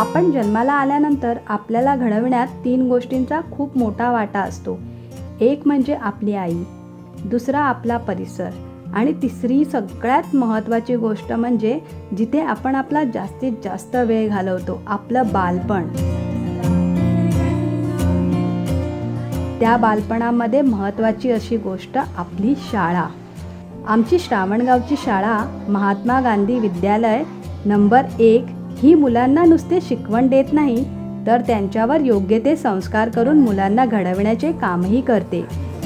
आपण जन्माला आल्यानंतर आपल्याला घडविण्यात 3 गोष्टींचा खूप मोठा वाटा असतो. एक म्हणजे आपली आई, दुसरा आपला परिसर आणि तिसरी सगळ्यात महत्त्वाची गोष्ट म्हणजे जिथे आपण आपला जास्तीत जास्त वेळ घालवतो, आपलं बालपण. त्या बालपणामध्ये महत्त्वाची अशी गोष्ट आपली शाळा. आमची श्रावणगावची शाळा महात्मा गांधी विद्यालय नंबर 1 ही मुलांना नुसते शिकवण देत नाही, तर त्यांच्यावर योग्य ते संस्कार करून मुलांना घडविण्याचे कामही करते.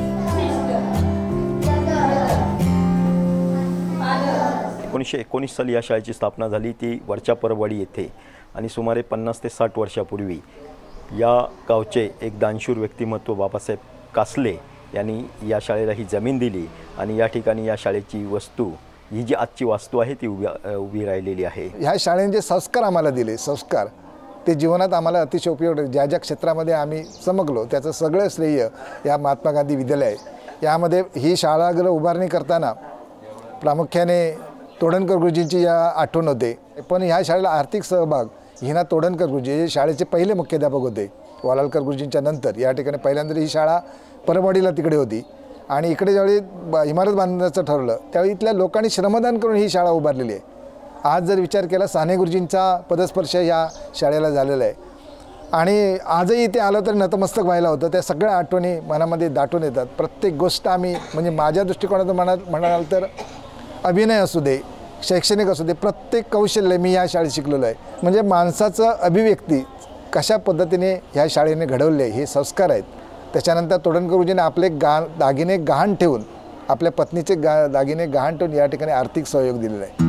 एकोणीसशे साली या शाळेची स्थापना झाली, ती वरच्या परवाडी येथे. आणि सुमारे 50 ते 60 वर्षापूर्वी या गावचे एक दानशूर व्यक्तिमत्व बाबासाहेब कासले यांनी या शाळेला ही जमीन दिली आणि या ठिकाणी या शाळेची वस्तू, ही जी आजची वास्तू आहे ती उभी राहिलेली आहे. ह्या शाळेने जे संस्कार आम्हाला दिले, संस्कार ते जीवनात आम्हाला अतिशय उपयोगी. ज्या ज्या क्षेत्रामध्ये आम्ही चमकलो त्याचं सगळं श्रेय या महात्मा गांधी विद्यालय. यामध्ये ही शाळागृह उभारणी करताना प्रामुख्याने तोडणकर गुरुजींची या आठवण होते. पण ह्या शाळेला आर्थिक सहभाग हिना तोडणकर गुरुजी जे शाळेचे पहिले मुख्याध्यापक होते. वालालकर गुरुजींच्या नंतर या ठिकाणी पहिल्यांदा ही शाळा परवाडीला तिकडे होती आणि इकडे ज्यावेळी इमारत बांधण्याचं ठरलं त्यावेळी इथल्या लोकांनी श्रमदान करून ही शाळा उभारलेली आहे. आज जर विचार केला साने गुरुजींचा पदस्पर्श या शाळेला झालेला आहे आणि आजही इथे आलं तर नतमस्तक व्हायला होतं. त्या सगळ्या आठवणी मनामध्ये दाटून येतात. प्रत्येक गोष्ट आम्ही म्हणजे माझ्या दृष्टिकोनातून म्हणाल तर अभिनय असू दे, शैक्षणिक असू दे, प्रत्येक कौशल्य मी या शाळेत शिकलेलो आहे. म्हणजे माणसाचं अभिव्यक्ती कशा पद्धतीने ह्या शाळेने घडवले हे संस्कार आहेत. त्याच्यानंतर तोडणकर गुरुजींनी आपले दागिने गहाण ठेवून, आपल्या पत्नीचे दागिने गहाण ठेवून या ठिकाणी आर्थिक सहयोग दिलेला आहे.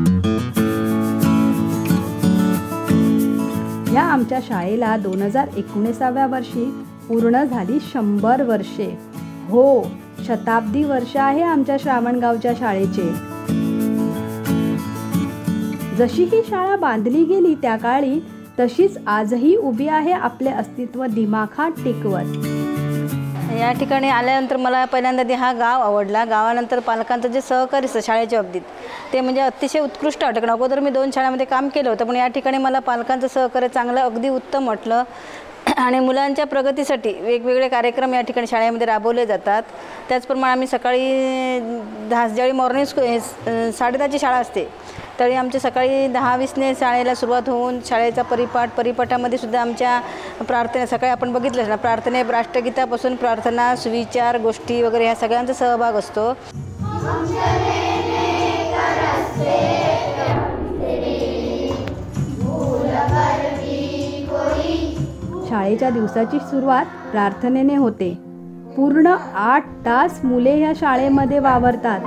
या आमच्या शाळेला 2019व्या वर्षी पूर्ण झाली 100 वर्षे. हो, शताब्दी वर्ष आहे आमच्या श्रावणगावच्या शाळेचे. जशी ही शाळा बांधली गेली त्या काळी तशीच आजही उभी आहे आपले अस्तित्व दिमाखात टेकवत. या ठिकाणी आल्यानंतर मला पहिल्यांदा हा गाव आवडला. गावानंतर पालकांचं जे सहकार्य असतं शाळेच्या बाबतीत ते म्हणजे अतिशय उत्कृष्ट वाटतं. अगोदर मी 2 शाळांमध्ये काम केलं होतं, पण या ठिकाणी मला पालकांचं सहकार्य चांगलं, अगदी उत्तम वाटलं. आणि मुलांच्या प्रगतीसाठी वेगवेगळे कार्यक्रम या ठिकाणी शाळेमध्ये राबवले जातात. त्याचप्रमाणे आम्ही सकाळी ज्यावेळी मॉर्निंग 10:30ची शाळा असते त्यावेळी आमच्या सकाळी 10:20ने शाळेला सुरुवात होऊन शाळेचा परिपाठामध्ये सुद्धा आमच्या प्रार्थना, सकाळी आपण बघितलं ना, प्रार्थने राष्ट्रगीतापासून प्रार्थना, सुविचार, गोष्टी वगैरे ह्या सगळ्यांचा सहभाग असतो. शाळेच्या दिवसाची सुरुवात प्रार्थनेने होते. पूर्ण 8 तास मुले ह्या शाळेमध्ये वावरतात.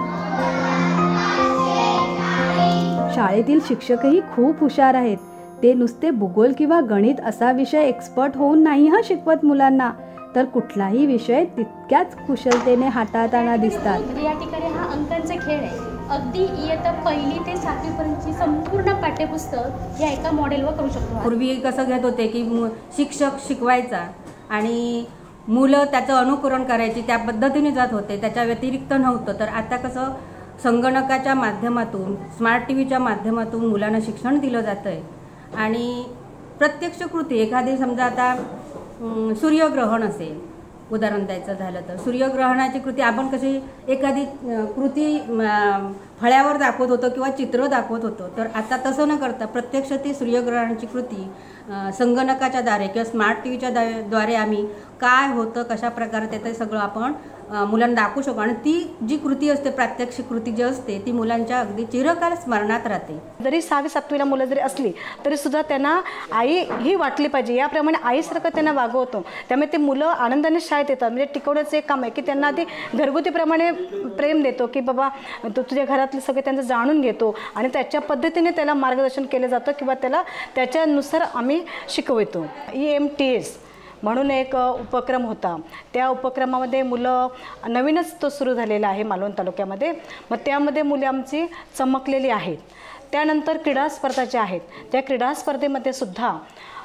शाळेतील शिक्षकही खूप हुशार आहेत. ते नुसते भूगोल किंवा गणित असा विषय एक्सपर्ट होऊन नाही शिकवत मुलांना, तर कुठलाही विषय तितक्याच कुशलतेने हाताळताना दिसतात. या ठिकाणी हा अंकांचा खेळ आहे. अगदी इयत्ता 1ली ते 7वी पर्यंतची संपूर्ण पाठ्यपुस्तक या एका मॉडेलवर करू शकतो. पूर्वी कसं घेत होते की शिक्षक शिकवायचा आणि मुलं त्याचं अनुकरण करायची, त्या पद्धतीने जात होते, त्याच्या व्यतिरिक्त नव्हतं. तर आता कसं संगणकाच्या माध्यमातून, स्मार्ट टीव्हीच्या माध्यमातून मुलांना शिक्षण दिलं जातं आहे. आणि प्रत्यक्ष कृती, एखादी समजा आता सूर्यग्रहण असेल, उदाहरण द्यायचं झालं तर सूर्यग्रहणाची कृती आपण कशी एखादी कृती फळ्यावर दाखवत होतो किंवा चित्र दाखवत होतो, तर आता तसं न करता प्रत्यक्ष ती सूर्यग्रहणाची कृती संगणकाच्या द्वारे किंवा स्मार्ट टीव्हीच्या द्वारे आम्ही काय होतं, कशा प्रकारे ते सगळं आपण मुलांना दाखवू शकतो. आणि ती जी कृती असते, प्रात्यक्षिक कृती जी असते, ती मुलांच्या अगदी चिरकाल स्मरणात राहते. जरी 6वी-7वीला मुलं जरी असली तरी सुद्धा त्यांना आई ही वाटली पाहिजे, याप्रमाणे आईसारखं त्यांना वागवतो. त्यामुळे ते मुलं आनंदाने शाळेत येतात. म्हणजे टिकवण्याचं एक काम आहे की त्यांना ते घरगुतीप्रमाणे प्रेम देतो की बाबा तो तुझ्या घरातले सगळे त्यांचं जाणून घेतो आणि त्याच्या पद्धतीने त्याला मार्गदर्शन केलं जातं किंवा त्याला त्याच्यानुसार आम्ही शिकवतो. EMTS म्हणून एक उपक्रम होता. त्या उपक्रमामध्ये मुलं, नवीनच तो सुरू झालेला आहे मालवण तालुक्यामध्ये, मग त्यामध्ये मुले आमची चमकलेली आहेत. त्यानंतर क्रीडा स्पर्धा ज्या आहेत त्या क्रीडा स्पर्धेमध्ये सुद्धा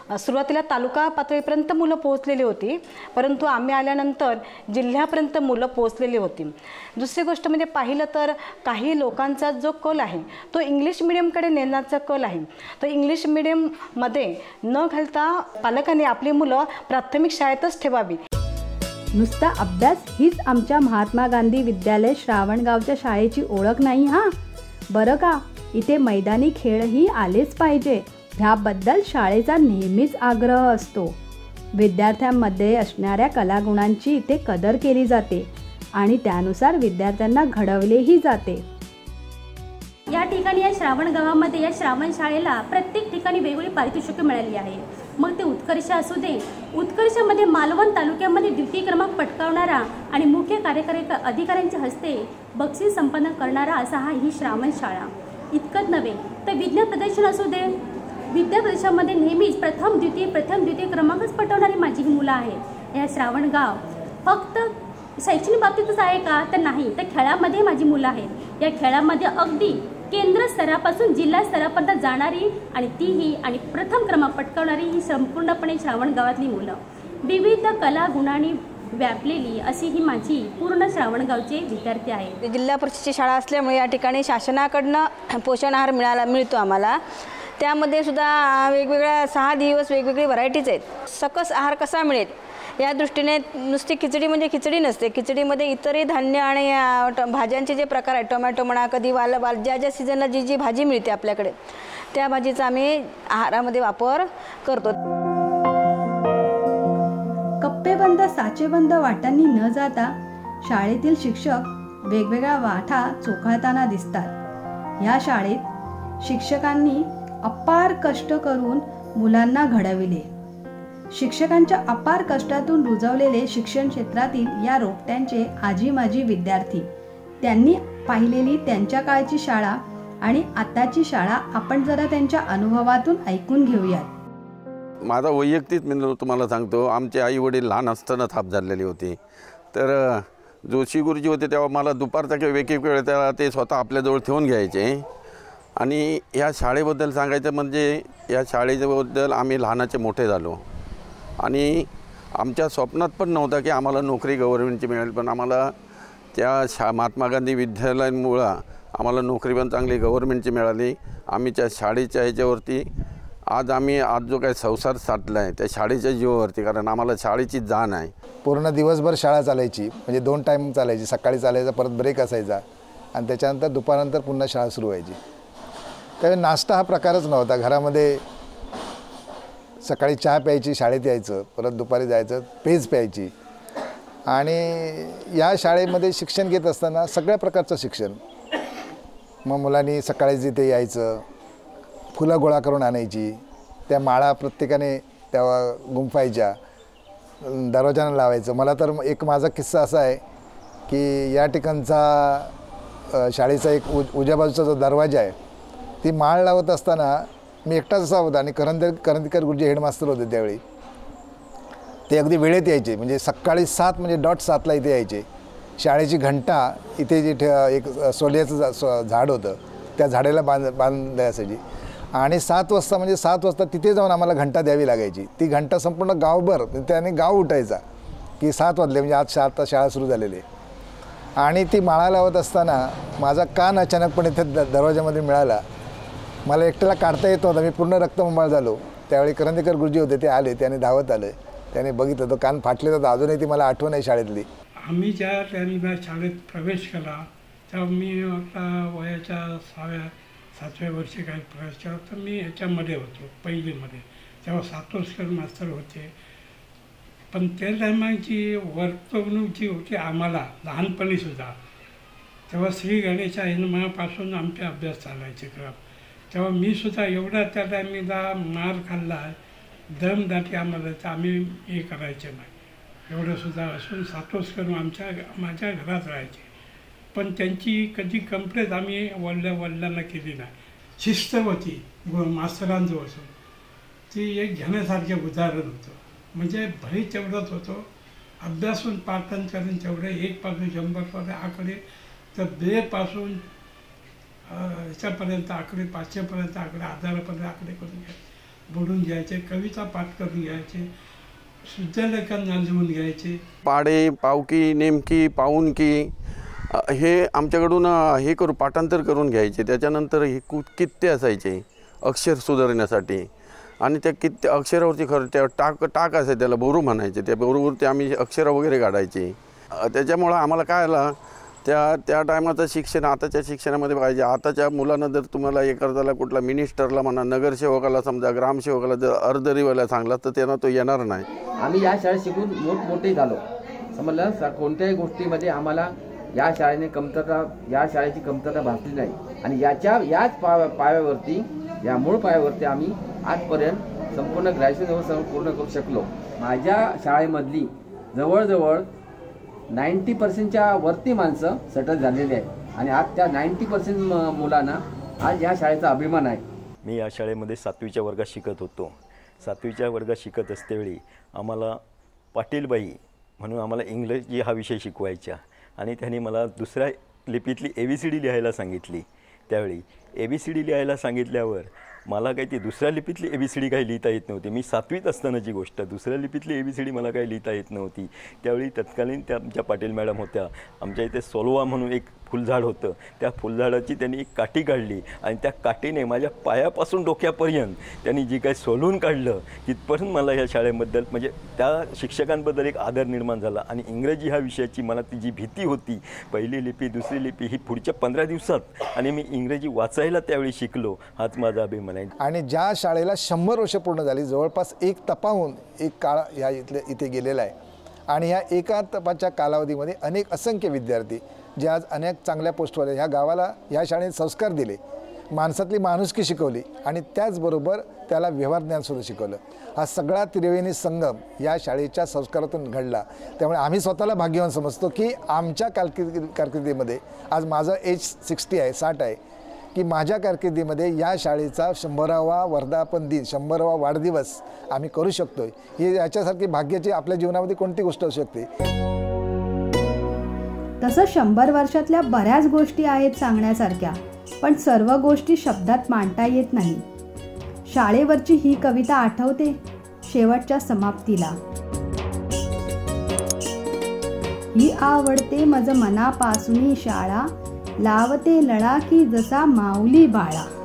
सुरुवातीला तालुका पातळीपर्यंत मुलं पोहोचलेली होती, परंतु आम्ही आल्यानंतर जिल्ह्यापर्यंत मुलं पोहोचलेली होती. दुसरी गोष्ट म्हणजे पाहिलं तर काही लोकांचा जो कल आहे तो इंग्लिश मिडियमकडे नेण्याचा कल आहे. तर इंग्लिश मिडियममध्ये न घालता पालकांनी आपली मुलं प्राथमिक शाळेतच ठेवावी. नुसता अभ्यास हीच आमच्या महात्मा गांधी विद्यालय श्रावणगावच्या शाळेची ओळख नाही हां. बरं का, इथे मैदानी खेळही आलेच पाहिजे ह्याबद्दल शाळेचा नेहमीच आग्रह असतो. विद्यार्थ्यांमध्ये असणाऱ्या कलागुणांची इथे कदर केली जाते आणि त्यानुसार विद्यार्थ्यांना घडवलेही जाते. या ठिकाणी या श्रावण गावामध्ये या श्रावण शाळेला प्रत्येक ठिकाणी वेगवेगळी पारितोषिके मिळाली आहे. मग ते उत्कर्ष असू दे, उत्कर्षामध्ये मालवण तालुक्यामध्ये द्वितीय क्रमांक पटकावणारा आणि मुख्य कार्यकारी अधिकाऱ्यांच्या हस्ते बक्षीस संपन्न करणारा असा ही श्रावण शाळा. इतकंच नव्हे तर विज्ञान प्रदर्शन असू दे, विद्या प्रदर्शनामध्ये नेहमीच प्रथम द्वितीय क्रमांकच पटवणारी माझी ही मुलं आहेत. या श्रावण गाव फक्त शैक्षणिक बाबतीतच आहे का, तर नाही, तर खेळामध्ये माझी मुलं आहेत. या खेळामध्ये अगदी केंद्र स्तरापासून जिल्हा स्तरापर्यंत जाणारी आणि प्रथम क्रमांक पटकावणारी ही संपूर्णपणे श्रावण गावातली मुलं, विविध कला गुणांनी व्यापलेली अशी ही माझी पूर्ण श्रावणगावचे विद्यार्थी आहेत. जिल्हा परिषदेची शाळा असल्यामुळे या ठिकाणी शासनाकडनं पोषण आहार मिळतो आम्हाला. त्यामध्ये सुद्धा वेगवेगळ्या 6 दिवस वेगवेगळी व्हरायटीज आहेत. सकस आहार कसा मिळेल या दृष्टीने नुसती खिचडी म्हणजे खिचडी नसते, खिचडीमध्ये इतरही धान्य आणि भाज्यांचे जे प्रकार आहेत, टोमॅटो म्हणा, कधी ज्या सीझनला जी भाजी मिळते आपल्याकडे त्या भाजीचा आम्ही आहारामध्ये वापर करतो. कप्पेबंद साचेबंद वाटांनी न जाता शाळेतील शिक्षक वेगवेगळ्या वाटा चोखाळताना दिसतात. ह्या शाळेत शिक्षकांनी अपार कष्ट करून मुलांना घडविले. शिक्षकांच्या अपार कष्टातून रुजवलेले शिक्षण क्षेत्रातील या रोपट्यांचे आजी माजी विद्यार्थी, त्यांनी पाहिलेली त्यांच्या काळची शाळा आणि आताची शाळा आपण जरा त्यांच्या अनुभवातून ऐकून घेऊयात. माझा वैयक्तिक मी तुम्हाला सांगतो, आमचे आई वडील लहान असताना थाप झालेली होती. तर जोशी गुरुजी होते तेव्हा मला दुपारचा किंवा एक वेळ त्याला ते स्वतः आपल्याजवळ ठेवून घ्यायचे. आणि ह्या शाळेबद्दल सांगायचं म्हणजे या शाळेबद्दल आम्ही लहानाचे मोठे झालो आणि आमच्या स्वप्नात पण नव्हता की आम्हाला नोकरी गव्हर्नमेंटची मिळेल, पण आम्हाला त्या महात्मा गांधी विद्यालयामुळं आम्हाला नोकरी पण चांगली गव्हर्नमेंटची मिळाली. आम्ही त्या शाळेच्या ह्याच्यावरती आज जो काही संसार साधला आहे त्या शाळेच्या जीवावरती, कारण आम्हाला शाळेची जाण आहे. पूर्ण दिवसभर शाळा चालायची, म्हणजे 2 टाईम चालायची. सकाळी चालायचा, परत ब्रेक असायचा आणि त्याच्यानंतर दुपारनंतर पुन्हा शाळा सुरू व्हायची. त्यावेळी नाश्ता हा प्रकारच नव्हता. घरामध्ये सकाळी चहा प्यायची, शाळेत यायचं, परत दुपारी जायचं, पेज प्यायची. आणि या शाळेमध्ये शिक्षण घेत असताना सगळ्या प्रकारचं शिक्षण. मग मुलांनी सकाळी जिथे यायचं, फुलं गोळा करून आणायची, त्या माळा प्रत्येकाने त्या गुंफायच्या, दरवाजानं लावायचं. मला तर एक माझा किस्सा असा आहे की या ठिकाणचा शाळेचा एक उजव्या बाजूचा जो दरवाजा आहे, ती माळ लावत असताना मी एकटाच असा होता आणि करंदीकर गुरुजी हेडमास्तर होते त्यावेळी. ते अगदी वेळेत यायचे, म्हणजे सकाळी 7 म्हणजे .7ला इथे यायचे. शाळेची घंटा इथे जे एक सोल्याचं झाड होतं त्या झाडाला बांधले असायची आणि 7 वाजता म्हणजे 7 वाजता तिथे जाऊन आम्हाला घंटा द्यावी लागायची. ती घंटा संपूर्ण गावभर, त्याने गाव उठायचा की 7 वाजले म्हणजे आज आता शाळा सुरू झालेली. आणि ती माळा लावत असताना माझा कान अचानकपणे इथे दरवाजामध्ये मिळाला. मला एकट्याला काढता येत नव्हता, मी पूर्ण रक्तबंबाळ झालो. त्यावेळी करंदीकर गुरुजी होते, ते आले, त्याने धावत आले, त्याने बघितलं, तो कान फाटले तर अजूनही ती मला आठवण आहे शाळेतली. आम्ही ज्या टायमिंगला शाळेत प्रवेश केला तेव्हा मी आता वयाच्या 6व्या-7व्या वर्षी काही प्रवेश केला, तर मी ह्याच्यामध्ये होतो पहिलीमध्ये. तेव्हा सातोसकर मास्तर होते. पण त्या टायमाची वर्तवणूक जी होती आम्हाला लहानपणीसुद्धा, तेव्हा श्री गणेशा हिंदमापासून आमचे अभ्यास चालायचे क्रम. तेव्हा मी सुद्धा एवढा त्या टायमिंगला मार खाल्ला आहे, दमदाटी आम्हाला तर आम्ही हे करायचे नाही. एवढंसुद्धा असून सातोसकर माझ्या घरात राहायचे. पण त्यांची कधी कंप्लेंट आम्ही वडिलांना केली नाही. शिस्त होती मास्तरांजवळ असून, ती एक घेण्यासारखे उदाहरण होतं. म्हणजे भय तेवढंच होतं, अभ्यासून पाठन करून तेवढे 1 पासून 100 आकडे, तर 2 पासून ह्याच्यापर्यंत आकडे, 500पर्यंत आकडे, 1000पर्यंत आकडे करून घ्या. बोलून घ्यायचे, कविता पाठ करून घ्यायचे, शुद्धलेखन लिहून घ्यायचे. पाडे, पावकी, नेमकी, पाऊनकी हे आमच्याकडून हे पाठांतर करून घ्यायचे. त्याच्यानंतर हे कित्ते असायचे अक्षर सुधारण्यासाठी, आणि त्या कित्ते अक्षरावरती खरं त्या टाक असायचे, त्याला बोरू म्हणायचे. त्या बोरूवरती आम्ही अक्षरं वगैरे काढायचे. त्याच्यामुळं आम्हाला काय आलं, त्या टायमाचं शिक्षण आताच्या शिक्षणामध्ये पाहिजे. आताच्या मुलांना जर तुम्हाला एखाद्याला कुठला मिनिस्टरला म्हणा, नगरसेवकाला समजा, ग्रामसेवकाला जर अर्धरीवायला सांगला तर त्यांना तो येणार नाही. आम्ही या शाळेत शिकून मोठमोठे झालो, समजलं. कोणत्याही गोष्टीमध्ये आम्हाला या शाळेची कमतरता भासली नाही. आणि याच पायावरती, या मूळ पायावरती आम्ही आजपर्यंत संपूर्ण ग्रॅज्युएशन पूर्ण करू शकलो. माझ्या शाळेमधली जवळजवळ 90% वरती माणसं सेटल झालेली आहेत, आणि आज त्या 90% मुलांना आज या शाळेचा अभिमान आहे. मी या शाळेमध्ये 7वीच्या वर्गात शिकत होतो. 7वीच्या वर्गात शिकत असतेवेळी आम्हाला पाटीलबाई म्हणून आम्हाला इंग्रजी हा विषय शिकवायचा, आणि त्यांनी मला दुसऱ्या लिपीतली ABCD लिहायला सांगितली. त्यावेळी ABCD लिहायला सांगितल्यावर मला काही ती दुसऱ्या लिपीतली ABCD काही लिहिता येत नव्हती. मी 7वीत असतानाची गोष्ट, दुसऱ्या लिपीतली ABCD मला काही लिहिता येत नव्हती. त्यावेळी तत्कालीन त्या आमच्या पाटील मॅडम होत्या. आमच्या इथे सोलवा म्हणून एक फुलझाड होतं, त्या फुलझाडाची त्यांनी एक काठी काढली, आणि त्या काठीने माझ्या पायापासून डोक्यापर्यंत त्यांनी जी काही सोलून काढलं, तिथपर्यंत मला ह्या शाळेबद्दल म्हणजे त्या शिक्षकांबद्दल एक आदर निर्माण झाला. आणि इंग्रजी ह्या विषयाची मला ती जी भीती होती, पहिली लिपी दुसरी लिपी ही पुढच्या 15 दिवसात, आणि मी इंग्रजी वाचायला त्यावेळी शिकलो, हाच माझा अभिमान आहे. आणि ज्या शाळेला 100 वर्ष पूर्ण झाली, जवळपास एक तपाहून एक काळ ह्या इथे गेलेला आहे. आणि ह्या एका तपाच्या कालावधीमध्ये असंख्य विद्यार्थी जे आज अनेक चांगल्या पोस्टवर ह्या गावाला, ह्या शाळेने संस्कार दिले, माणसातली माणुसकी शिकवली, आणि त्याचबरोबर त्याला व्यवहार ज्ञानसुद्धा शिकवलं. हा सगळा त्रिवेणी संगम या शाळेच्या संस्कारातून घडला. त्यामुळे आम्ही स्वतःला भाग्यवान समजतो की आमच्या कारकिर्दीमध्ये, आज माझं एज 60 आहे, 60 आहे, की माझ्या कारकिर्दीमध्ये या शाळेचा 100वा वर्धापन दिन, 100वा वाढदिवस आम्ही करू शकतो. ही याच्यासारखी भाग्याची आपल्या जीवनामध्ये कोणती गोष्ट असू शकते. तसं 100 वर्षातल्या बऱ्याच गोष्टी आहेत सांगण्यासारख्या, पण सर्व गोष्टी शब्दात मांडता येत नाही. शाळेवरची ही कविता आठवते शेवटच्या समाप्तीला. ही आवडते मज मनापासून शाळा, लावते लळा की जसा माऊली बाळा.